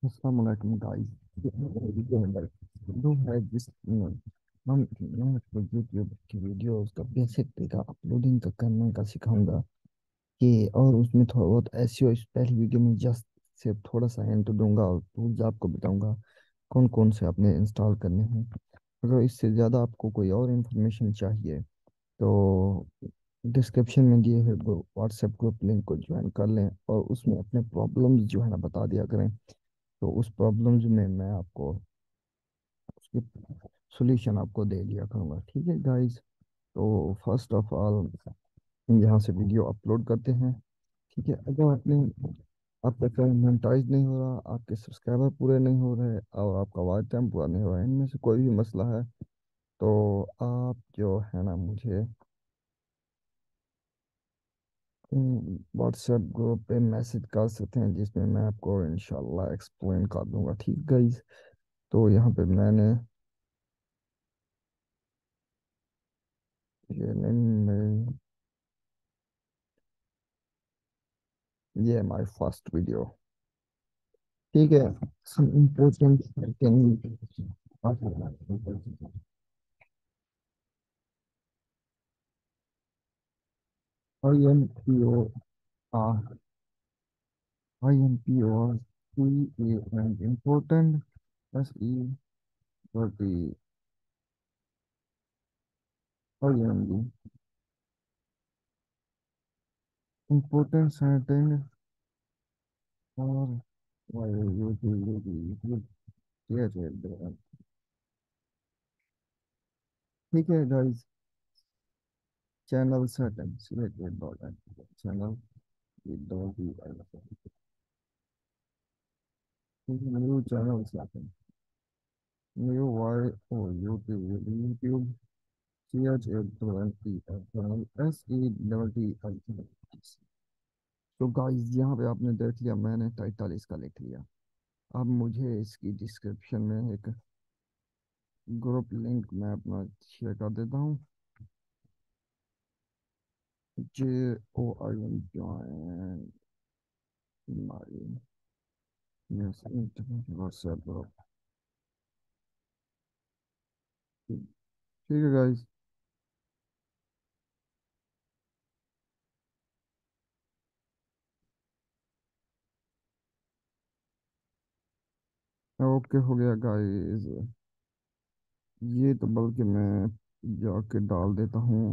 अस्सलाम वालेकुम गाइस। जो है जिस हम मैं आपको यूट्यूब की वीडियोस का बेसिक तरीका अपलोडिंग का करने का सिखाऊंगा कि और उसमें थोड़ा बहुत एसईओ इस पहली वीडियो में जस्ट सिर्फ थोड़ा सा हिंट दूंगा और टूल्स आपको बताऊंगा कौन कौन से आपने इंस्टॉल करने हैं। अगर इससे ज़्यादा आपको कोई और इन्फॉर्मेशन चाहिए तो डिस्क्रिप्शन में दिए हुए व्हाट्सएप ग्रुप लिंक को ज्वाइन कर लें और उसमें अपने प्रॉब्लम्स जो है ना बता दिया करें। तो उस प्रॉब्लम्स में मैं आपको उसके सॉल्यूशन आपको दे दिया करूँगा। ठीक है गाइस। तो फर्स्ट ऑफ ऑल यहाँ से वीडियो अपलोड करते हैं। ठीक है, अगर आपने आपका चैनल मोनेटाइज नहीं हो रहा, आपके सब्सक्राइबर पूरे नहीं हो रहे और आपका वॉच टाइम पूरा नहीं हो रहा है, इनमें से कोई भी मसला है तो आप जो है ना मुझे व्हाट्सएप ग्रुप पे मैसेज कर सकते हैं जिसमें मैं आपको इंशाल्लाह एक्सप्लेन कर दूंगा। ठीक गाइस। तो यहाँ पे मैंने ये नहीं, ये है माई फर्स्ट वीडियो। ठीक है। some important thing- IMPO IMPO CAN important SE 30 IMD important certain और ठीक है guys. Channel setting selected dot channel dot new channel setting new Y O YouTube YouTube CH820 तो गाइस यहाँ पे आपने देख लिया, मैंने टाइटल इसका लिख लिया। अब मुझे इसकी डिस्क्रिप्शन में एक ग्रुप लिंक मैं अपना शेयर कर देता हूँ। JOIN my yes WhatsApp group. ठीक है गाइस। ओके हो गया गाइस। ये तो बल्कि मैं जाके डाल देता हूँ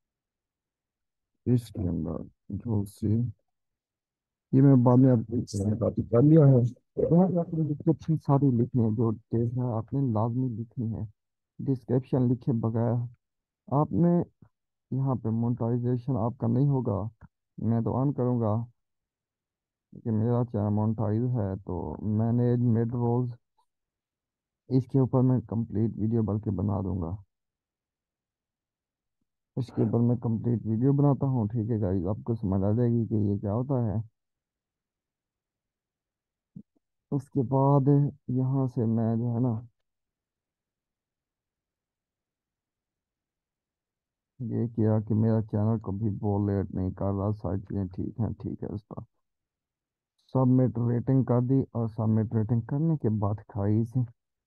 इसके अंदर जो सी ये मैं बाद में आपको कर लिया है। यहाँ पे आपने डिस्क्रिप्शन सारी लिखनी है, जो डिटेल्स है आपने लाजमी लिखनी है। डिस्क्रिप्शन लिखे बगैर आपने यहाँ पे मोनेटाइजेशन आपका नहीं होगा। मैं तो ऑन करूँगा कि मेरा चैनल मोनेटाइज है तो मैनेज मिड रोज इसके ऊपर मैं कंप्लीट वीडियो बल्कि बना दूंगा। इसके ऊपर मैं कंप्लीट वीडियो बनाता हूँ। ठीक है गाइस, आपको समझ आ जाएगी कि ये क्या होता है। उसके बाद यहाँ से मैं जो है ना ये किया कि मेरा चैनल कभी लेट नहीं कर रहा, सारी चीज़ें ठीक हैं। ठीक है, उसका सबमिट रेटिंग कर दी और सबमिट रेटिंग करने के बाद खाई से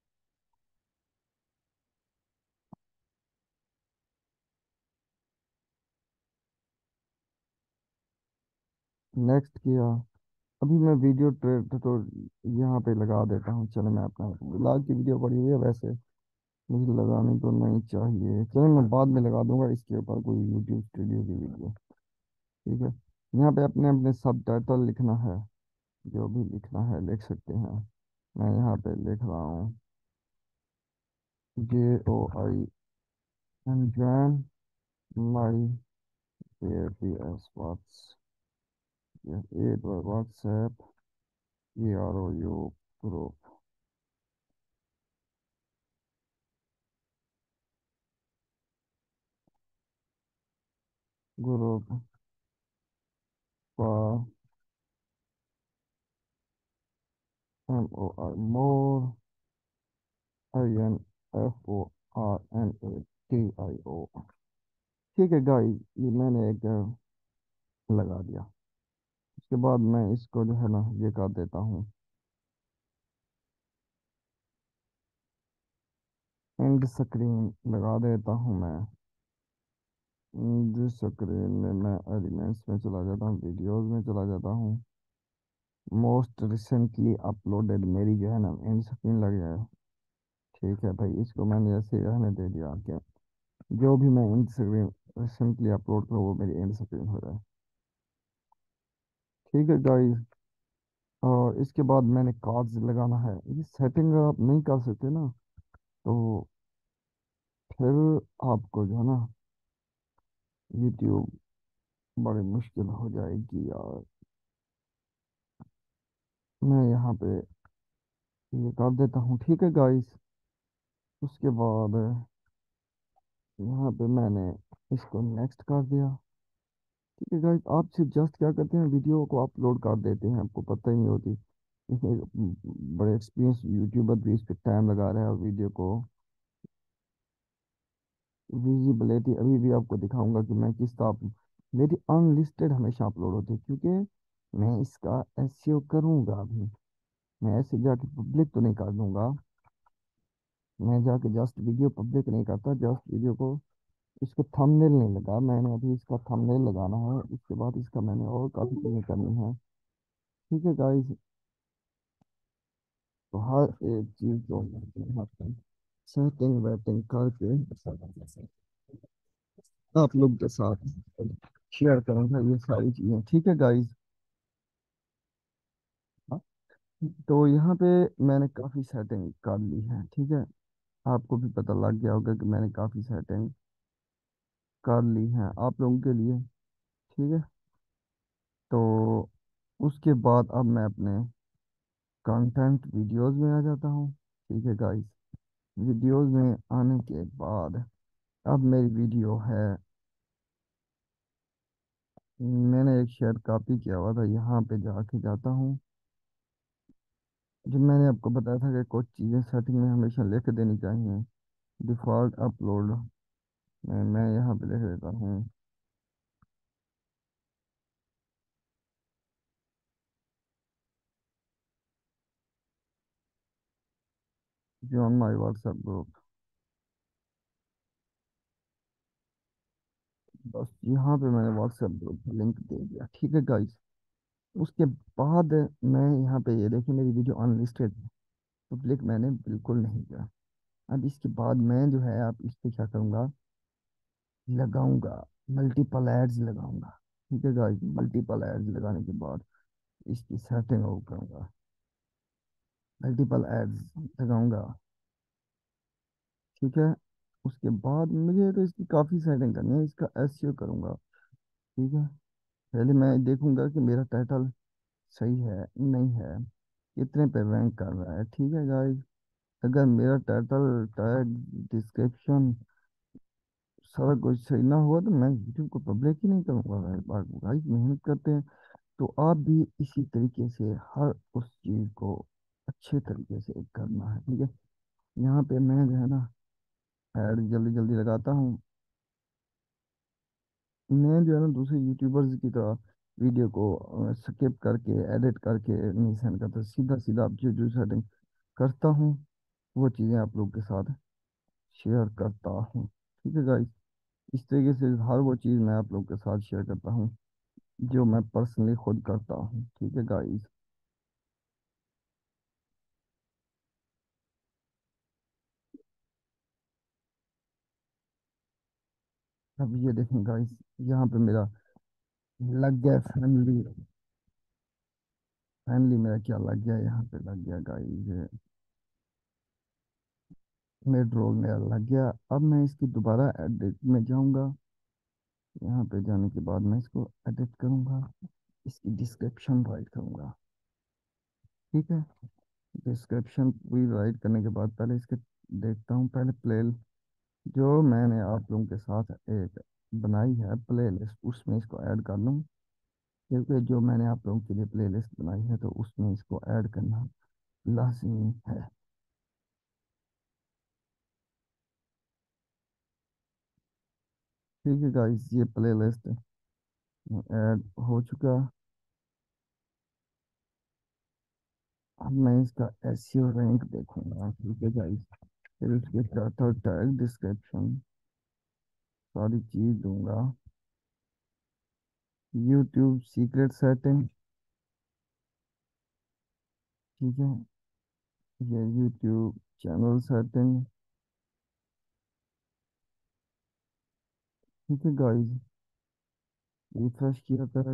नेक्स्ट किया। अभी मैं वीडियो ट्रेड तो यहाँ पे लगा देता हूँ। चलो मैं अपना ब्लॉग की वीडियो पड़ी हुई है, वैसे मुझे लगानी तो नहीं चाहिए, चलो मैं बाद में लगा दूंगा इसके ऊपर कोई यूट्यूब स्टूडियो की वीडियो। ठीक है। यहाँ पे अपने अपने सब टाइटल लिखना है, जो भी लिखना है लिख सकते हैं। मैं यहाँ पे लिख रहा हूँ JOIN join my APS WhatsApp GROU group group for more INFORNATIO। ठीक है गाइस, ये मैंने एक लगा दिया। उसके बाद मैं इसको जो है ना ये कर देता हूँ एंड स्क्रीन लगा देता हूँ मैं। जिस स्क्रीन में मैं एलिमेंट्स में चला जाता हूँ, वीडियोस में चला जाता हूँ। मोस्ट रिसेंटली अपलोडेड मेरी जो है ना एंड स्क्रीन लग जाए। ठीक है भाई, इसको मैंने ऐसे रहने दे दिया कि जो भी मैं एंड स्क्रीन रिसेंटली अपलोड करूँ वो मेरी एंड स्क्रीन हो जाए। ठीक है गाइस। और इसके बाद मैंने कार्ड्स लगाना है। ये सेटिंग आप नहीं कर सकते ना, तो फिर आपको जो है ना यूट्यूब बड़ी मुश्किल हो जाएगी यार। मैं यहाँ पे ये कर देता हूँ। ठीक है गाइस। उसके बाद यहाँ पे मैंने इसको नेक्स्ट कर दिया। ठीक है गाइस, आप सिर्फ जस्ट क्या करते हैं, वीडियो को अपलोड कर देते हैं, आपको पता ही नहीं होती। इसमें बड़े एक्सपीरियंस यूट्यूबर भी इस पे टाइम लगा रहे हैं, और वीडियो को विजिबिलिटी अभी भी आपको दिखाऊंगा कि मैं किस तरह मेरी अनलिस्टेड हमेशा अपलोड होती है, क्योंकि मैं इसका एसईओ करूंगा अभी। मैं ऐसे जाके पब्लिक तो नहीं कर दूंगा। मैं जाके जस्ट वीडियो पब्लिक नहीं करता, जस्ट वीडियो को इसको थंबनेल नहीं लगा मैंने, अभी इसका थंबनेल लगाना है। उसके बाद इसका मैंने और काफ़ी चीज़ें करनी है। ठीक है गाइस। तो हर एक चीज़ जो सेटिंग वेटिंग करके आप लोग के साथ शेयर करूंगा ये सारी चीज़ें। ठीक है गाइस। तो यहाँ पे मैंने काफ़ी सेटिंग कर ली है। ठीक है, आपको भी पता लग गया होगा कि मैंने काफ़ी सेटिंग कर ली है आप लोगों के लिए। ठीक है। तो उसके बाद अब मैं अपने कंटेंट वीडियोस में आ जाता हूँ। ठीक है गाइस। वीडियोस में आने के बाद अब मेरी वीडियो है, मैंने एक शेयर कॉपी किया हुआ था, यहाँ पे जाके जाता हूँ। जो मैंने आपको बताया था कि कुछ चीज़ें सेटिंग में हमेशा लिख देनी चाहिए। डिफ़ॉल्ट अपलोड मैं यहाँ पे लिख देता हूँ। Join my WhatsApp group. बस यहाँ पे मैंने व्हाट्सएप ग्रुप लिंक दे दिया। ठीक है गाइस। उसके बाद मैं यहाँ पे ये देखिए मेरी वीडियो अनलिस्टेड है, पब्लिक मैंने बिल्कुल नहीं किया। अब इसके बाद मैं जो है आप इस पे क्या करूँगा, लगाऊंगा मल्टीपल एड्स लगाऊंगा। ठीक है गाइस। मल्टीपल एड्स लगाने के बाद इसकी सेटिंग ऑफ करूंगा, मल्टीपल एड्स लगाऊंगा। ठीक है। उसके बाद मुझे तो इसकी काफ़ी सेटिंग करनी है, इसका एसईओ करूंगा। ठीक है। पहले मैं देखूंगा कि मेरा टाइटल सही है नहीं है, कितने पे रैंक कर रहा है। ठीक है गाइस। अगर मेरा टाइटल टैग डिस्क्रिप्शन सारा कुछ सही ना हुआ तो मैं यूट्यूब को पब्लिक ही नहीं करूंगा। गाइस मेहनत करते हैं, तो आप भी इसी तरीके से हर उस चीज़ को अच्छे तरीके से करना है। ठीक है। यहाँ पे मैं जो है ना ऐड जल्दी जल्दी लगाता हूँ। मैं जो है ना दूसरे यूट्यूबर्स की तरह वीडियो को स्किप करके एडिट करके नहीं सेंड करता, सीधा सीधा आप जो जो सेटिंग करता हूँ वो चीज़ें आप लोग के साथ शेयर करता हूँ। ठीक है गाइस। इस तरीके से हर वो चीज़ मैं आप लोग के साथ शेयर करता हूँ जो मैं पर्सनली खुद करता हूँ। ठीक है गाइस। अब ये देखें गाइस, यहाँ पे मेरा लग गया फैमिली। फैमिली मेरा क्या लग गया, यहाँ पे लग गया गाइस, मिड रोल मेरा लग गया। अब मैं इसकी दोबारा एडिट में जाऊंगा। यहाँ पे जाने के बाद मैं इसको एडिट करूंगा, इसकी डिस्क्रिप्शन राइट करूंगा। ठीक है। डिस्क्रिप्शन पूरी राइट करने के बाद पहले इसके देखता हूँ, पहले प्ले जो मैंने आप लोगों के साथ एक बनाई है प्ले लिस्ट उसमें इसको ऐड कर लूँ, क्योंकि जो मैंने आप लोगों के लिए प्ले लिस्ट बनाई है तो उसमें इसको ऐड करना लाजमी है। ठीक है गाइस, ये प्ले लिस्ट ऐड हो चुका। अब मैं इसका एसईओ रैंक देखूंगा। ठीक है गाइस। फिर उसके साथ और टैग डिस्क्रिप्शन सारी चीज दूंगा। यूट्यूब सीक्रेट सेटिंग, ठीक है। ये यूट्यूब चैनल सेटिंग, ठीक है गाइस। रिफ्रेश किया था।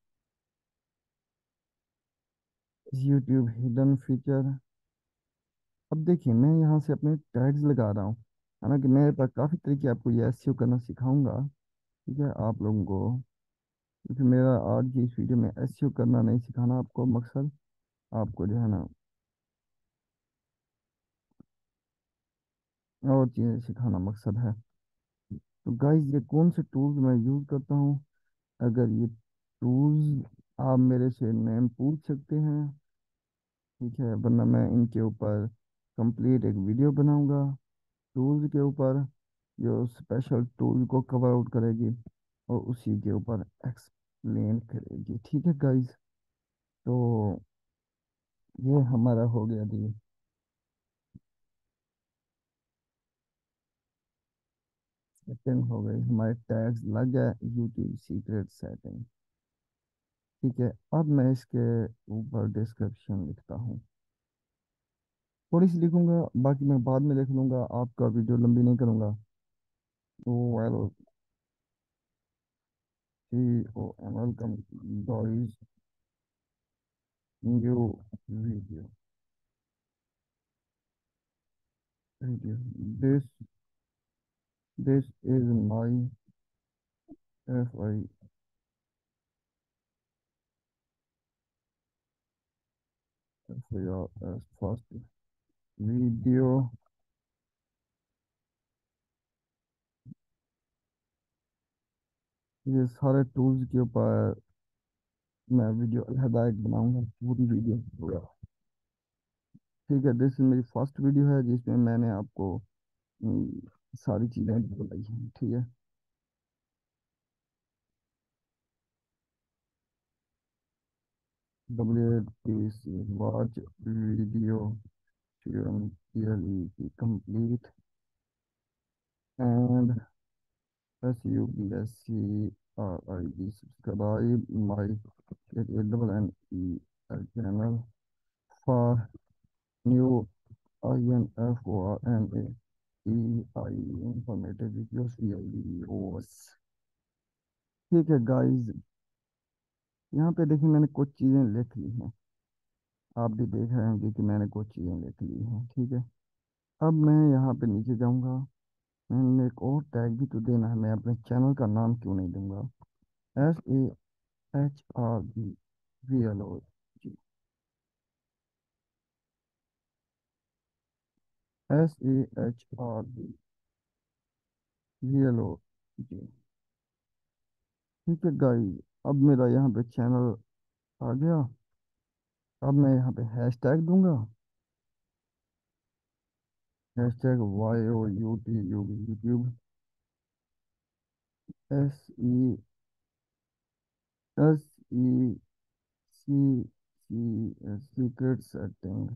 YouTube hidden feature. अब देखिए मैं यहाँ से अपने टैग्स लगा रहा हूँ। हालांकि मेरे पास काफ़ी तरीके आपको ये एसईओ करना सिखाऊंगा, ठीक है आप लोगों को। क्योंकि मेरा आज की इस वीडियो में एसईओ करना नहीं सिखाना आपको मकसद, आपको जो है ना और चीज़ें सिखाना मकसद है। तो गाइज ये कौन से टूल्स मैं यूज़ करता हूँ, अगर ये टूल्स आप मेरे से नेम पूछ सकते हैं, ठीक है। वरना मैं इनके ऊपर कंप्लीट एक वीडियो बनाऊंगा टूल्स के ऊपर, जो स्पेशल टूल को कवर आउट करेगी और उसी के ऊपर एक्सप्लेन करेगी, ठीक है गाइज। तो ये हमारा हो गया जी, सेटिंग हो गई, हमारे टैग्स लग गए यूट्यूब सीक्रेट सेटिंग, ठीक है। अब मैं इसके ऊपर डिस्क्रिप्शन लिखता हूँ, थोड़ी सी लिखूंगा, बाकी मैं बाद में लिख लूंगा, आपका वीडियो लंबी नहीं करूंगा। तो well C O M welcome guys new video, video this this is my F I F I R S first video. ये सारे टूल्स के ऊपर मैं वीडियो अलहदा एक बनाऊंगा, पूरी वीडियो पूरा, ठीक है। दिस मेरी फर्स्ट वीडियो है जिसमें मैंने आपको सारी चीज़ें बताई हैं, ठीक है। WTC watch video CLE complete and SUBSCRIB subscribe my channel for new INFORMA EI informative videos videos, ठीक है गाइस। यहाँ पे देखिए मैंने कुछ चीज़ें लिख ली हैं, आप भी देख रहे होंगे कि मैंने कुछ चीज़ें लिख ली हैं, ठीक है। अब मैं यहाँ पे नीचे जाऊँगा, मैंने एक और टैग भी तो देना है, मैं अपने चैनल का नाम क्यों नहीं दूंगा, SAHRBVLO, SAHRBVLO, ठीक है गाइस। अब मेरा यहाँ पे चैनल आ गया। अब मैं यहाँ पे हैश टैग दूंगा, hashtag YOUTUB SECC secret setting,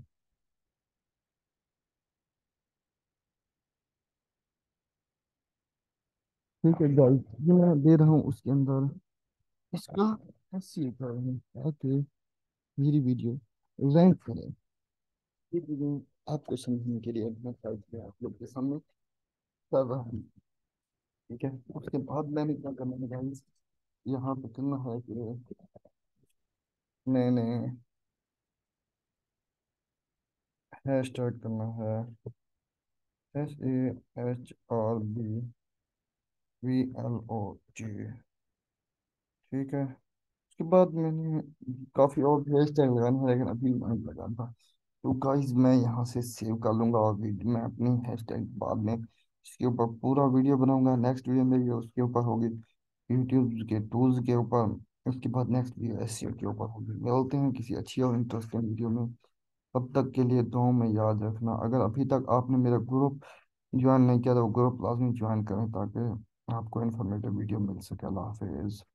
ठीक है गाइस। ये मैं दे रहा हूँ उसके अंदर इसका एसईओ कर रहा हूँ ताकि मेरी वीडियो रैंक करे। ये चीज़ें आपको समझने के लिए मैं साइड पे आप लोग के सामने कर रहा हूँ, ठीक है। उसके बाद मैंने क्या करना है गाइस, यहाँ पे करना है कि मैंने हैश टैग करना है SAHRBVLOG, ठीक है। उसके बाद मैंने काफ़ी और हैश टैग लगाने हैं लेकिन अभी नहीं लगा था। तो गाइज मैं यहाँ से सेव कर लूँगा और मैं अपनी हैश टैग बाद में इसके ऊपर पूरा वीडियो बनाऊंगा। नेक्स्ट वीडियो मेरी उसके ऊपर होगी यूट्यूब के टूल्स के ऊपर, उसके बाद नेक्स्ट वीडियो एसईओ के ऊपर होगी। मिलते हैं किसी अच्छी और इंटरेस्टिंग वीडियो में, तब तक के लिए दुआओं में याद रखना। अगर अभी तक आपने मेरा ग्रुप ज्वाइन नहीं किया तो ग्रुप लाजमी ज्वाइन करें ताकि आपको इन्फॉर्मेटिव वीडियो मिल सके। अल्लाह हाफिज़।